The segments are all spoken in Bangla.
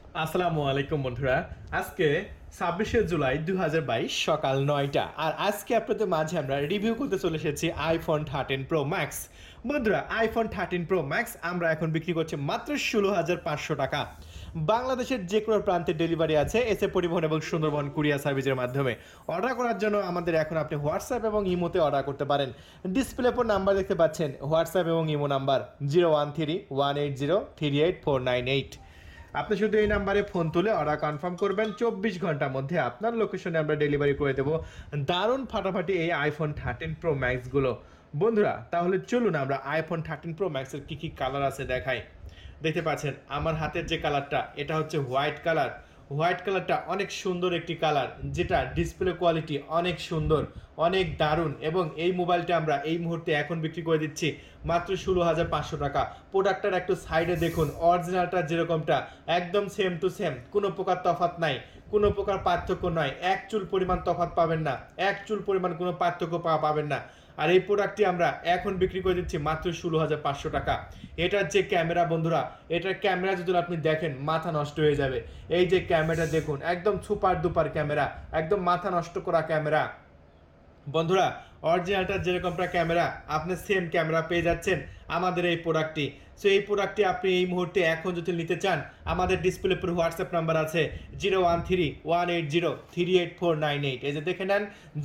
আসসালামু আলাইকুম বন্ধুরা। আজকে ২৬শে জুলাই ২০২২ সকাল ৯টা। আর আজকে আপনাদের মাঝে আমরা রিভিউ করতে চলে এসেছি iPhone 13 Pro Max। বন্ধুরা, iPhone 13 Pro Max আমরা এখন বিক্রি করছি মাত্র ১৬,৫০০ টাকা। বাংলাদেশের যে কোনো প্রান্তে ডেলিভারি আছে এসে পরিবহন এবং সুন্দরবন কুরিয়ার সার্ভিসের মাধ্যমে। অর্ডার করার জন্য আমাদের এখন আপনি হোয়াটসঅ্যাপ এবং ইমোতে অর্ডার করতে পারেন। ডিসপ্লে পর নাম্বার দেখতে পাচ্ছেন, হোয়াটসঅ্যাপ এবং ইমো নাম্বার 013-180-38498। আপনি শুধু এই নাম্বারে ফোন তুলে অর্ডার কনফার্ম করবেন, ২৪ ঘন্টার মধ্যে আপনার লোকেশনে আমরা ডেলিভারি করে দেবো দারুণ ফাটাফাটি এই iPhone 13 Pro Max গুলো। বন্ধুরা, তাহলে চলুন আমরা iPhone 13 Pro Max এর কী কালার আছে দেখাই। দেখতে পাচ্ছেন আমার হাতের যে কালারটা, এটা হচ্ছে হোয়াইট কালার। হোয়াইট কালারটা অনেক সুন্দর একটি কালার, যেটা ডিসপ্লে কোয়ালিটি অনেক সুন্দর, অনেক দারুণ। এবং এই মোবাইলটা আমরা এই মুহূর্তে এখন বিক্রি করে দিচ্ছি মাত্র ১৬,৫০০ টাকা। প্রোডাক্টটার একটু সাইডে দেখুন, অরিজিনালটা যেরকমটা একদম সেম টু সেম, কোনো প্রকার তফাৎ নাই, কোনো প্রকার পার্থক্য নয়। এক চুল পরিমাণ তফাৎ পাবেন না, এক চুল পরিমাণ কোনো পার্থক্য পাবেন না। আর এই প্রোডাক্টটি আমরা এখন বিক্রি করে দিচ্ছি মাত্র ১৬,৫০০ টাকা। এটার যে ক্যামেরা বন্ধুরা, এটার ক্যামেরা যদি আপনি দেখেন মাথা নষ্ট হয়ে যাবে। এই যে ক্যামেরা দেখুন, একদম সুপার ডুপার ক্যামেরা, একদম মাথা নষ্ট করা ক্যামেরা। বন্ধুরা, অরিজিনালটা যেরকমটা ক্যামেরা, আপনি সেম ক্যামেরা পেয়ে যাচ্ছেন আমাদের এই প্রোডাক্টটি। সো এই প্রোডাক্টটি আপনি এই মুহূর্তে এখন যদি নিতে চান, আমাদের ডিসপ্লে উপর হোয়াটসঅ্যাপ নাম্বার আছে 013-180-38498। এই যে দেখে নেন,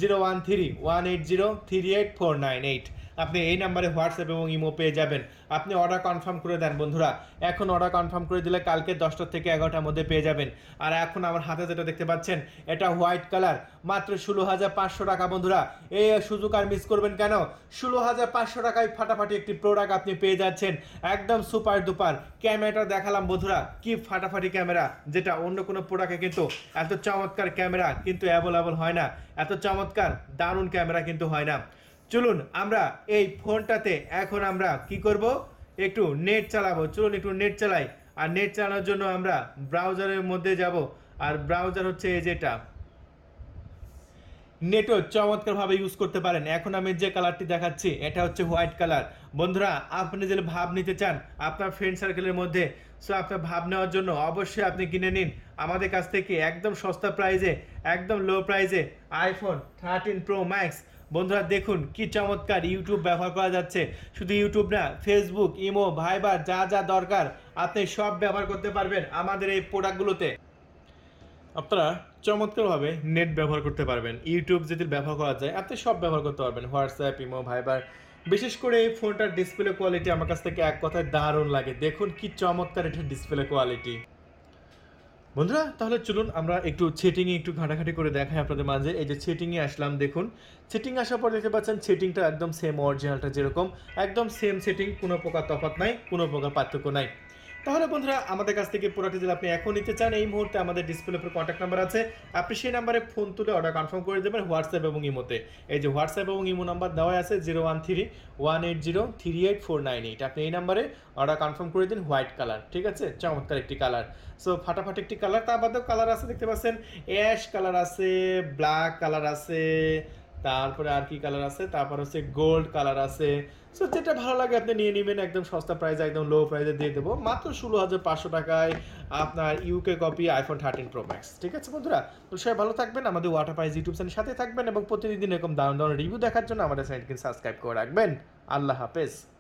013-180-38498। আপনি এই নাম্বারে হোয়াটসঅ্যাপ এবং ইমো পেয়ে যাবেন। আপনি অর্ডার কনফার্ম করে দেন বন্ধুরা, এখন অর্ডার কনফার্ম করে দিলে কালকে 10টা থেকে 11টার মধ্যে পেয়ে যাবেন। আর এখন আমার হাতে যেটা দেখতে পাচ্ছেন, এটা হোয়াইট কালার, মাত্র ১৬,৫০০ টাকা। বন্ধুরা, এই সুযোগ আর মিস করবেন কেন? ১৬,৫০০ টাকায় ফাটাফাটি একটি প্রোডাক্ট আপনি পেয়ে যাচ্ছেন, একদম সুপার ডুপার। ক্যামেরাটা দেখালাম বন্ধুরা, কি ফাটাফাটি ক্যামেরা, যেটা অন্য কোনো প্রোডাক্টে কিন্তু এত চমৎকার ক্যামেরা কিন্তু অ্যাভেলেবল হয় না, এত চমৎকার দারুণ ক্যামেরা কিন্তু হয় না। চলুন আমরা এই ফোনটাতে এখন আমরা কি করব, একটু নেট চালাবো। চলুন একটু নেট চালাই। আর নেট চালানোর জন্য আমরা ব্রাউজারের মধ্যে যাব। আর ব্রাউজার হচ্ছে এই যেটা, নেটও চমৎকারভাবে ইউজ করতে পারেন। এখন আমি যে কালারটি দেখাচ্ছি এটা হচ্ছে হোয়াইট কালার। বন্ধুরা, আপনি যদি ভাব নিতে চান আপনার ফ্রেন্ড সার্কেলের মধ্যে, সো আপনার ভাব নেওয়ার জন্য অবশ্যই আপনি কিনে নিন আমাদের কাছ থেকে একদম সস্তা প্রাইজে, একদম লো প্রাইজে iPhone 13 Pro Max। বন্ধুরা দেখুন কি চমৎকার ইউটিউব ব্যবহার করা যাচ্ছে। শুধু ইউটিউব না, ফেসবুক, ইমো, ভাইবার, যা যা দরকার আপনি সব ব্যবহার করতে পারবেন আমাদের এই প্রোডাক্টগুলোতে। আপনারা চমৎকারভাবে নেট ব্যবহার করতে পারবেন। ইউটিউব যদি ব্যবহার করা যায়, আপনি সব ব্যবহার করতে পারবেন, হোয়াটসঅ্যাপ, ইমো, ভাইবার। বিশেষ করে এই ফোনটার ডিসপ্লে কোয়ালিটি আমার কাছ থেকে এক কথায় দারুণ লাগে। দেখুন কি চমৎকার এটার ডিসপ্লে কোয়ালিটি। বন্ধুরা, তাহলে চলুন আমরা একটু সেটিংয়ে একটু ঘাটাঘাটি করে দেখাই আপনাদের মাঝে। এই যে সেটিংয়ে আসলাম, দেখুন সেটিং আসার পর দেখতে পাচ্ছেন সেটিংটা একদম সেম, অরিজিনালটা যেরকম একদম সেম সেটিং, কোনো প্রকার তফাৎ নাই, কোনো প্রকার পার্থক্য নাই। তাহলে বন্ধুরা, আমাদের কাছ থেকে প্রোডাক্ট যদি আপনি এখন নিতে চান, এই মুহূর্তে আমাদের ডিসপ্লে উপর কন্ট্যাক্ট নাম্বার আছে, আপনি সেই নাম্বারে ফোন তুলে অর্ডার কনফার্ম করে দেবেন হোয়াটসঅ্যাপ এবং ইমোতে। এই যে হোয়াটসঅ্যাপ এবং ইমো নাম্বার দেওয়া আছে 013-180-38498। আপনি এই নাম্বারে অর্ডার কনফার্ম করে দিন। হোয়াইট কালার, ঠিক আছে, চমৎকার একটি কালার। সো ফাটাফাটি একটি কালার। তার বাদেও কালার আছে, দেখতে পাচ্ছেন অ্যাশ কালার আছে, ব্ল্যাক কালার আছে, তারপরে আর কি কালার আছে, তারপর হচ্ছে গোল্ড কালার আছে। সো যেটা ভালো লাগে আপনি নিয়ে নেবেন, একদম সস্তা প্রাইসে, একদম লো প্রাইসে দিয়ে দেবো মাত্র ১৬,৫০০ টাকায় আপনার UK copy iPhone 13 Pro Max। ঠিক আছে বন্ধুরা, তো সবাই ভালো থাকবেন, আমাদের ওয়াটার প্রাইস ইউটিউব চ্যানেলের সাথে থাকবেন এবং প্রতিদিন এরকম দারুণ দারুণ রিভিউ দেখার জন্য আমাদের চ্যানেলকে সাবস্ক্রাইব করে রাখবেন। আল্লাহ হাফেজ।